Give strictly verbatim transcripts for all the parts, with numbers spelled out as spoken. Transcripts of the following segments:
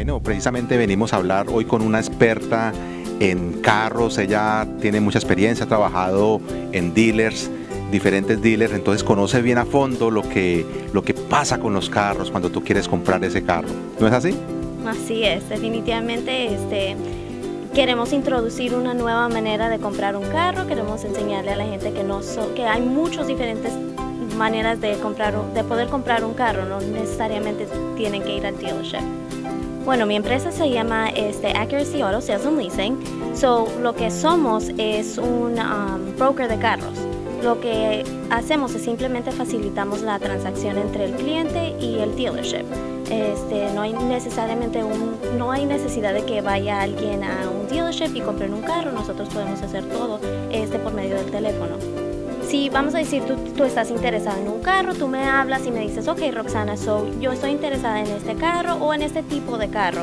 Bueno, precisamente venimos a hablar hoy con una experta en carros. Ella tiene mucha experiencia, ha trabajado en dealers, diferentes dealers, entonces conoce bien a fondo lo que, lo que pasa con los carros cuando tú quieres comprar ese carro. ¿No es así? Así es, definitivamente este, queremos introducir una nueva manera de comprar un carro, queremos enseñarle a la gente que, no so, que hay muchas diferentes maneras de, comprar, de poder comprar un carro, no necesariamente tienen que ir al dealership. Bueno, mi empresa se llama este, Accuracy Auto Sales and Leasing. So, lo que somos es un um, broker de carros. Lo que hacemos es simplemente facilitamos la transacción entre el cliente y el dealership. Este, no hay necesariamente un, no hay necesidad de que vaya alguien a un dealership y compren un carro. Nosotros podemos hacer todo este, por medio del teléfono. Si vamos a decir, tú, tú estás interesada en un carro, tú me hablas y me dices, ok, Roxana, so, yo estoy interesada en este carro o en este tipo de carro.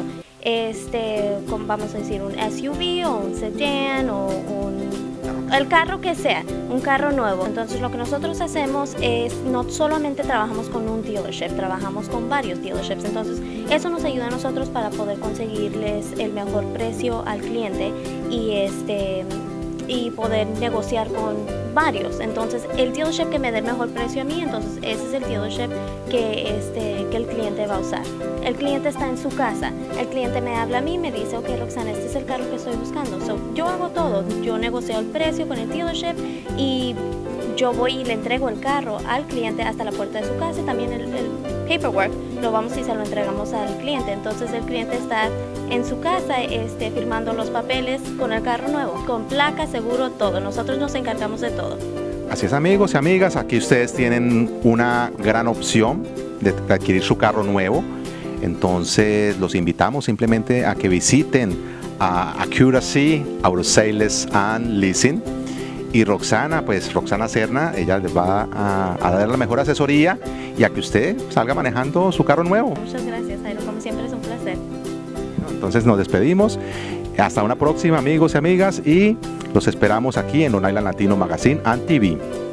Este, como vamos a decir, un S U V o un sedán o un, el carro que sea, un carro nuevo. Entonces lo que nosotros hacemos es, no solamente trabajamos con un dealership, trabajamos con varios dealerships. Entonces eso nos ayuda a nosotros para poder conseguirles el mejor precio al cliente y este... y poder negociar con varios. Entonces el dealership que me dé el mejor precio a mí, entonces ese es el dealership que, este, que el cliente va a usar. El cliente está en su casa, el cliente me habla a mí y me dice, ok Roxana, este es el carro que estoy buscando. So, yo hago todo, yo negocio el precio con el dealership y yo voy y le entrego el carro al cliente hasta la puerta de su casa y también el, el paperwork lo vamos y se lo entregamos al cliente. Entonces el cliente está en su casa este, firmando los papeles con el carro nuevo, con placa, seguro, todo. Nosotros nos encargamos de todo. Así es, amigos y amigas, aquí ustedes tienen una gran opción de adquirir su carro nuevo. Entonces los invitamos simplemente a que visiten a Accuracy Auto Sales and Leasing. Y Roxana, pues Roxana Serna, ella les va a, a dar la mejor asesoría y a que usted salga manejando su carro nuevo. Muchas gracias, Jairo, como siempre es un placer. Entonces nos despedimos, hasta una próxima amigos y amigas y los esperamos aquí en Long Island Latino Magazine and T V.